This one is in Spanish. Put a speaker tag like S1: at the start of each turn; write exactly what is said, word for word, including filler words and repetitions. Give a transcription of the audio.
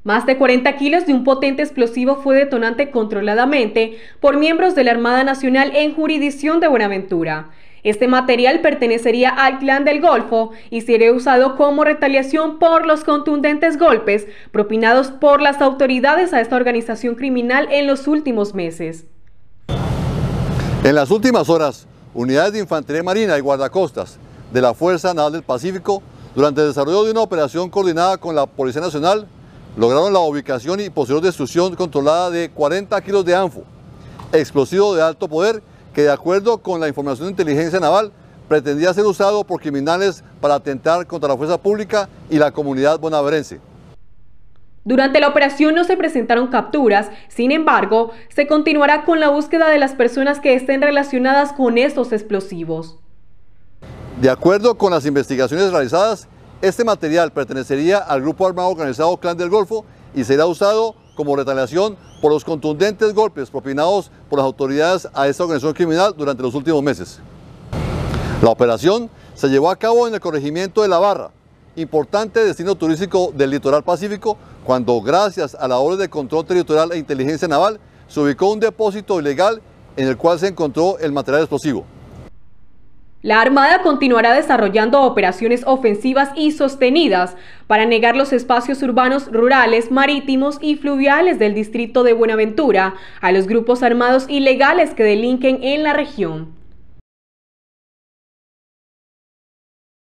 S1: Más de cuarenta kilos de un potente explosivo fue detonante controladamente por miembros de la Armada Nacional en jurisdicción de Buenaventura. Este material pertenecería al Clan del Golfo y sería usado como retaliación por los contundentes golpes propinados por las autoridades a esta organización criminal en los últimos meses.
S2: En las últimas horas, unidades de Infantería Marina y Guardacostas de la Fuerza Naval del Pacífico, durante el desarrollo de una operación coordinada con la Policía Nacional, lograron la ubicación y posterior destrucción controlada de cuarenta kilos de ANFO, explosivo de alto poder que, de acuerdo con la información de inteligencia naval, pretendía ser usado por criminales para atentar contra la fuerza pública y la comunidad bonaverense.
S1: Durante la operación no se presentaron capturas, sin embargo, se continuará con la búsqueda de las personas que estén relacionadas con estos explosivos.
S2: De acuerdo con las investigaciones realizadas, este material pertenecería al grupo armado organizado Clan del Golfo y será usado como retaliación por los contundentes golpes propinados por las autoridades a esta organización criminal durante los últimos meses. La operación se llevó a cabo en el corregimiento de La Barra, importante destino turístico del litoral pacífico, cuando gracias a labores de control territorial e inteligencia naval se ubicó un depósito ilegal en el cual se encontró el material explosivo.
S1: La Armada continuará desarrollando operaciones ofensivas y sostenidas para negar los espacios urbanos, rurales, marítimos y fluviales del distrito de Buenaventura a los grupos armados ilegales que delinquen en la región.